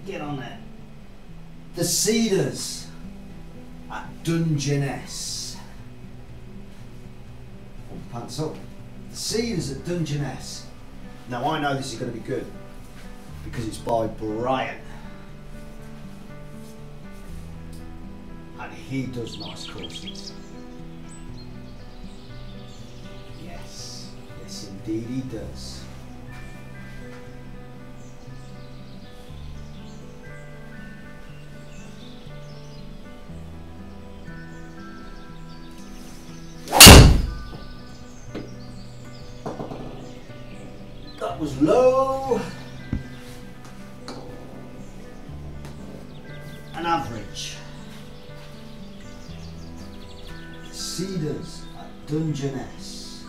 Get on there. The Cedars at Dungeness. Pull the pants up. The Cedars at Dungeness. Now I know this is going to be good because it's by Brian. And he does nice courses. Yes, yes indeed he does. That was low and average. Cedars at Dungeness.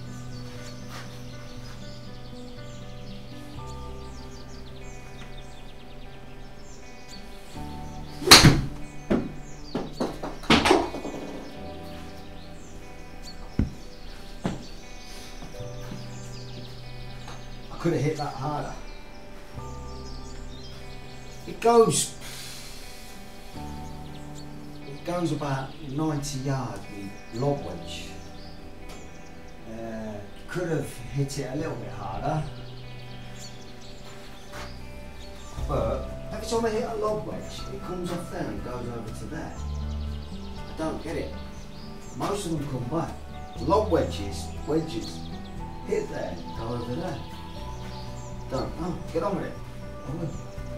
I could have hit that harder. It goes about 90 yards with lob wedge. Could have hit it a little bit harder, but every time I hit a lob wedge, it comes off there and goes over to there. I don't get it. Most of them come back. Lob wedges, hit there, go over there. Don't know. Get on with it. I will.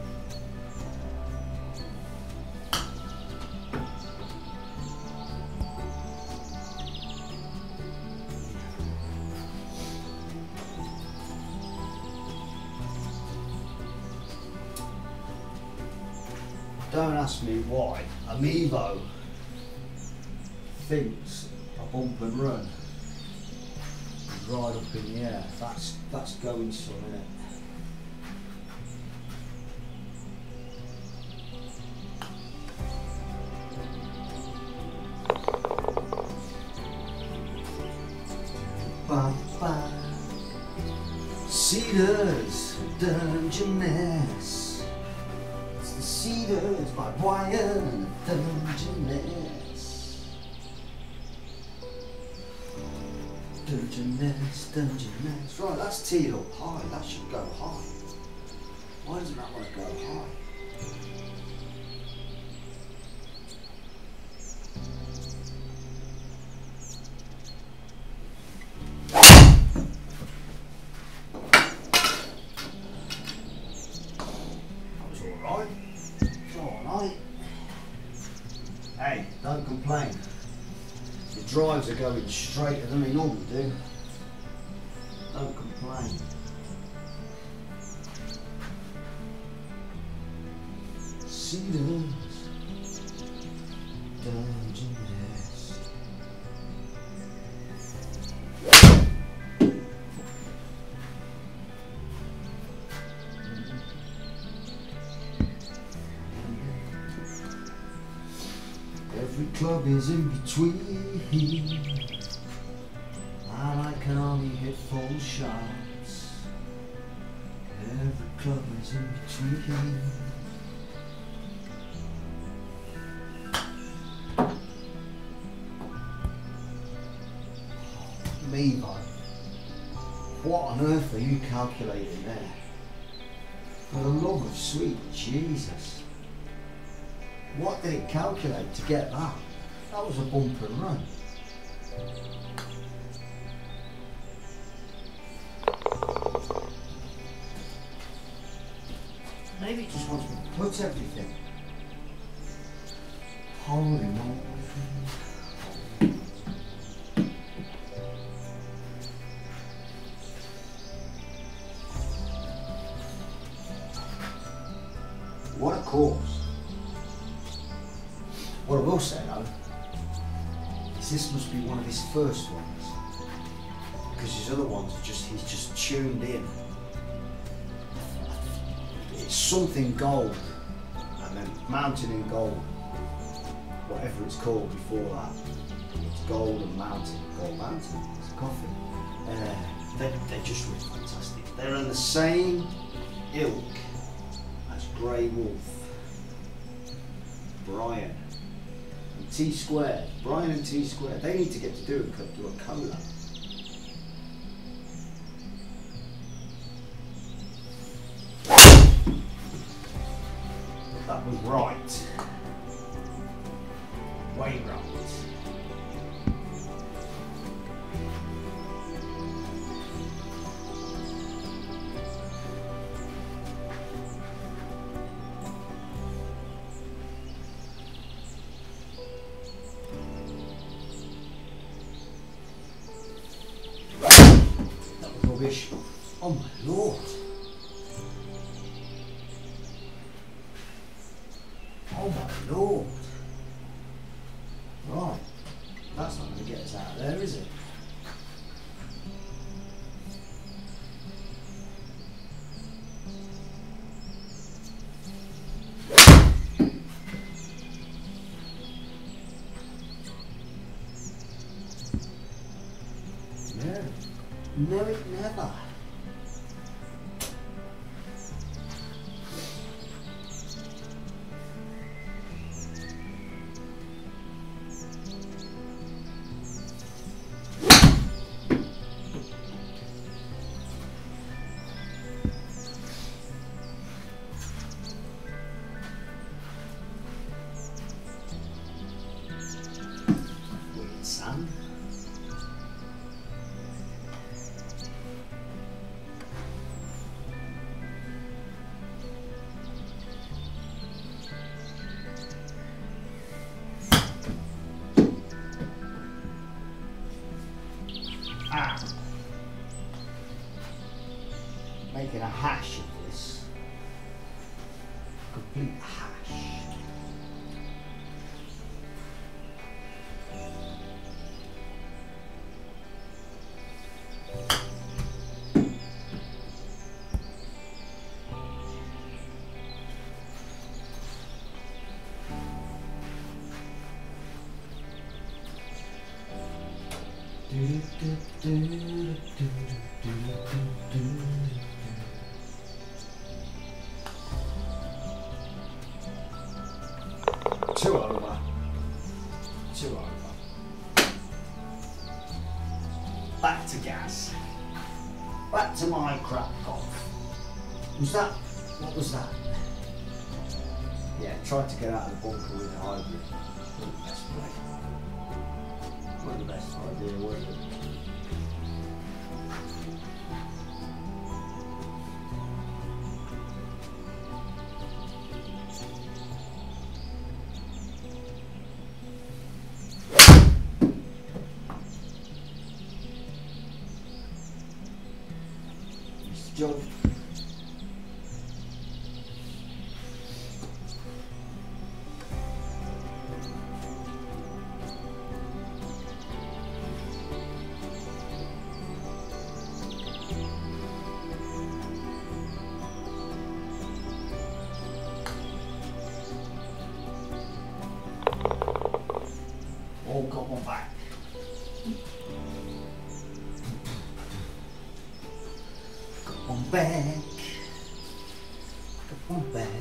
Don't ask me why a Mevo thinks a bump and run is right up in the air. That's going some, isn't it? Cedars, Dungeness. It's the Cedars by Brian, Dungeness. Dungeness. Right, that's teed up high. That should go high. Why doesn't that want to go high? Hey, don't complain. The drives are going straighter than they normally do. Don't complain. Cedars, Dungeness. Every club is in between, and I can only hit 4 shots. Every club is in between. Mevo, what on earth are you calculating there? For the love of sweet Jesus. What did it calculate to get that? That was a bump and run. Maybe it just wants me to put everything. Holy moly. What a course. What I will say though, is this must be one of his first ones, because his other ones are he's just tuned in. It's something gold, and then mountain in gold, whatever it's called before that. It's gold and mountain, gold mountain, it's a coffee. They're just really fantastic. They're in the same ilk as Grey Wolf, Brian, and T Squared. Brian and T Squared. They need to get to do a cola. That was right. Way right. Rubbish. Oh my lord. Oh my lord. Right. That's not going to get us out of there, is it? No, it never. Weird son. Making a hash of this. Complete hash. Two over. Back to gas. Back to my crap golf. What was that? Yeah, tried to get out of the bunker with the hybrid. Wasn't the best play. Wasn't the best idea, was it? Job. All got one back. One back, got one back.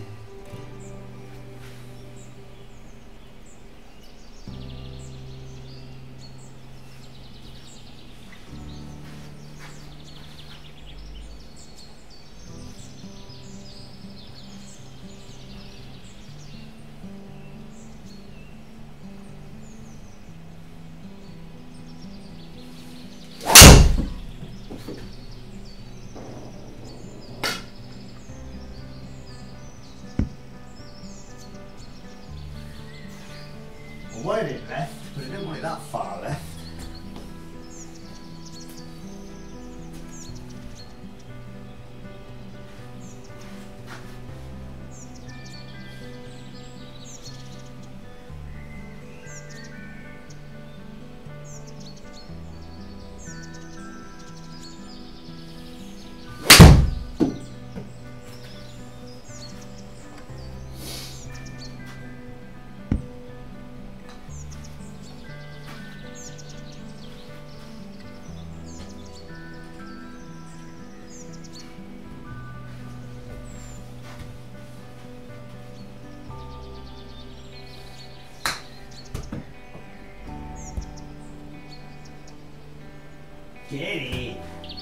Get it.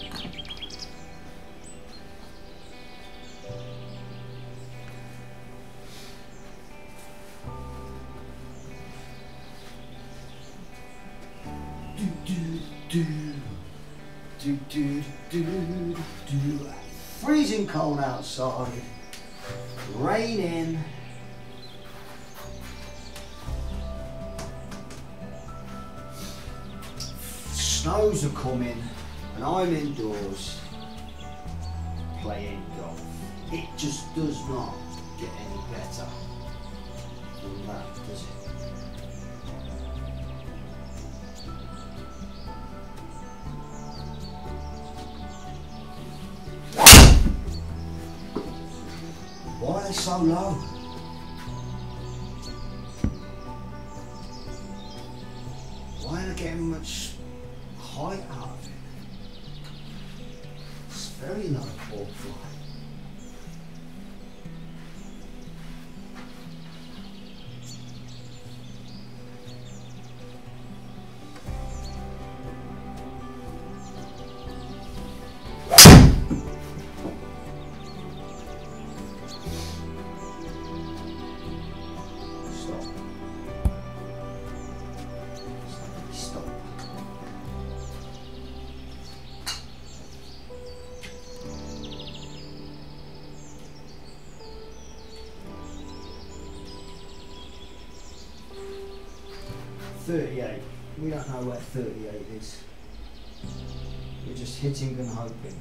Freezing cold outside, raining. Snows are coming, and I'm indoors playing golf. It just does not get any better than that, does it? Why are they so low? Why are they getting much height out of it? It's very low ball fly. We don't know where 38 is. We're just hitting and hoping.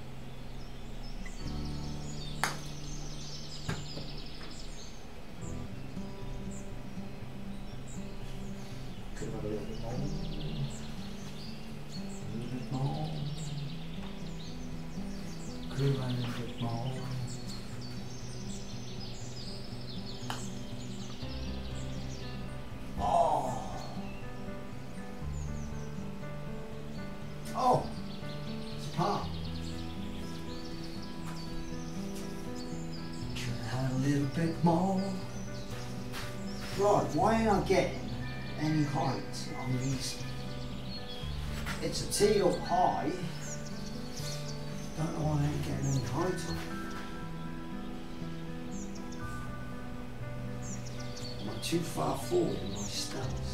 Could have a little bit more. A little bit more. Could have a little bit more. Oh, it's a par. Can I have a little bit more? Right, why ain't I getting any height on these? It's a tee up high. Don't know why I ain't getting any height on it. Am I too far forward in my stance?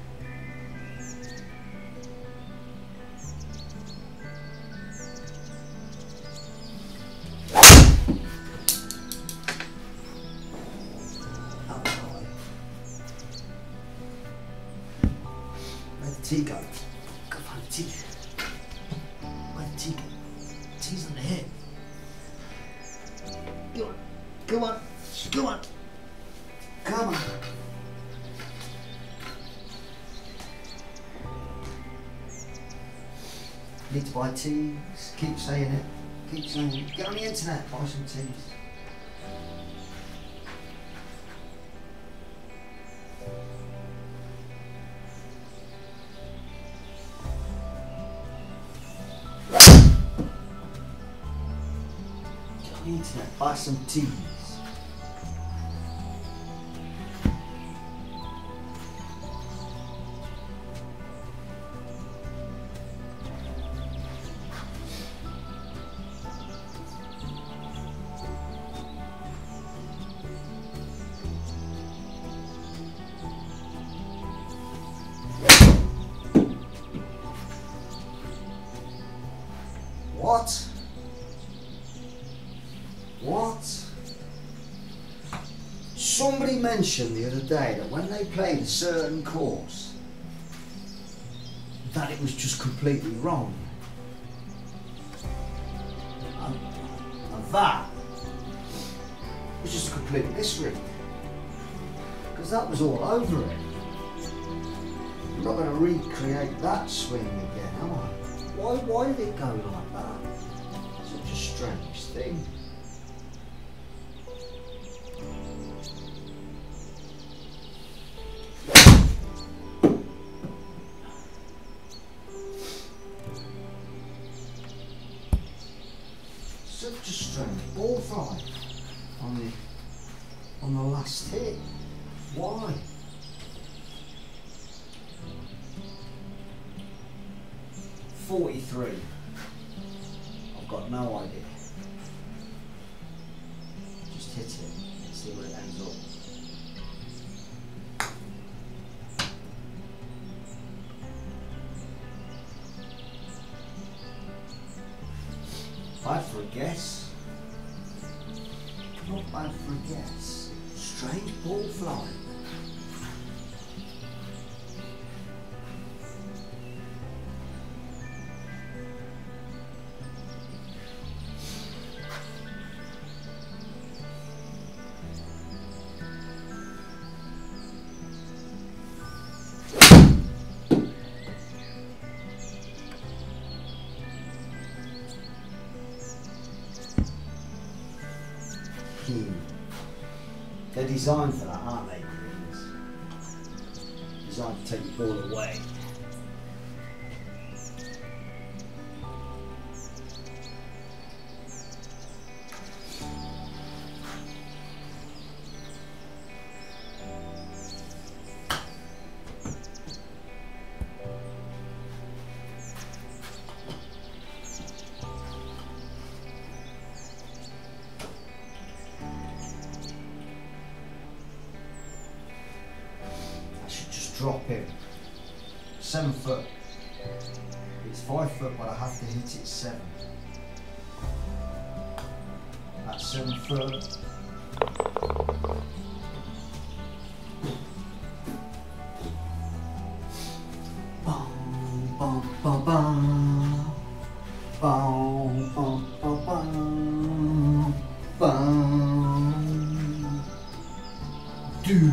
Tee go. Go find the tee. Where the tee go? Tee's on the head. Go on. Go on. Go on. Come on. Need to buy tees. Keep saying it. Keep saying it. Get on the internet. Buy some tees. Internet, buy some teas. What? What? Somebody mentioned the other day that when they played a certain course, that it was just completely wrong. And that was just a complete misread. Because that was all over it. I'm not going to recreate that swing again, am I? Why did it go like that? Such a strange thing. Such a strange ball flight on the last hit. Why? 43. I've got no idea. Just hit it and see where it ends up. Bad for a guess. Not bad for a guess. Strange ball flying. They're designed for that, aren't they, greens? Designed to take the ball away. Drop him. 7 foot. It's 5 foot, but I have to hit it 7. That's 7 foot. Bum, bum, bum, bum. Bum, bum, bum, bum. Bum. Do.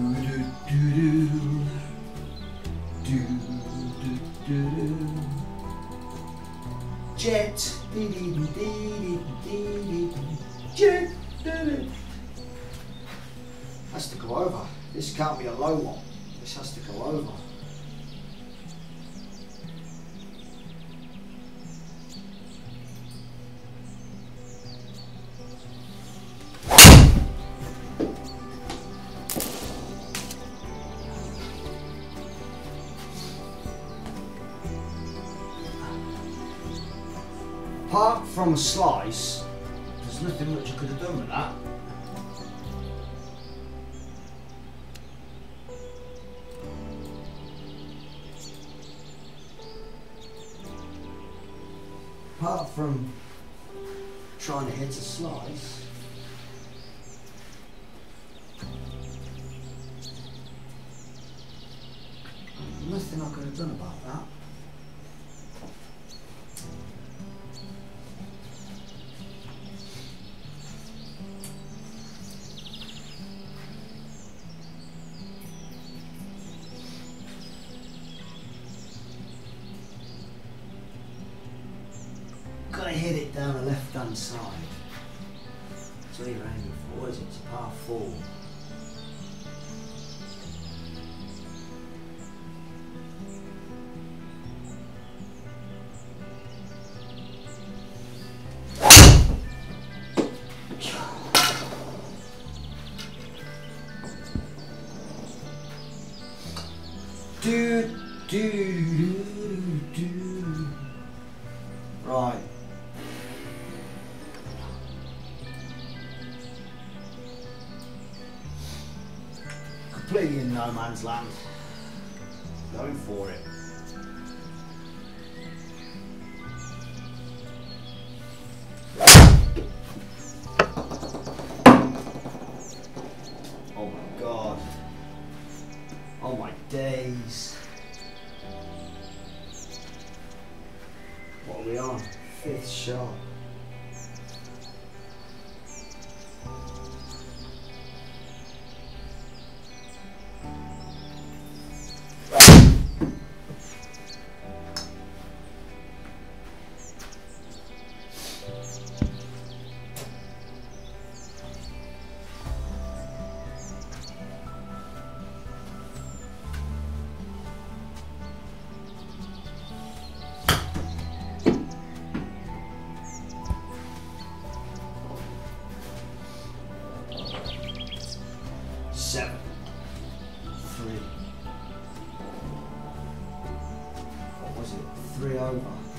Jet, jet, has to go over. This can't be a low one. This has to go over. Apart from a slice, there's nothing much I could have done with that. Apart from trying to hit a slice, nothing I could have done about that. Gotta hit it down the left hand side. That's what you're aiming for, is it? It's a par 4. Right. Completely in no man's land. Going for it. Oh my God. Oh my days. What are we on? 5th shot. Seven. 3. What was it? 3 over.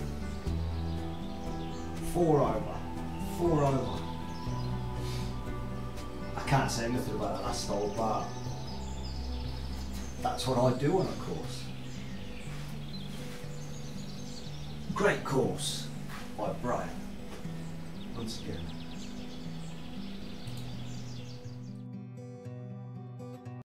4 over. 4 over. I can't say anything about the last hole, but that's what I do on a course. Great course by Brian, once again.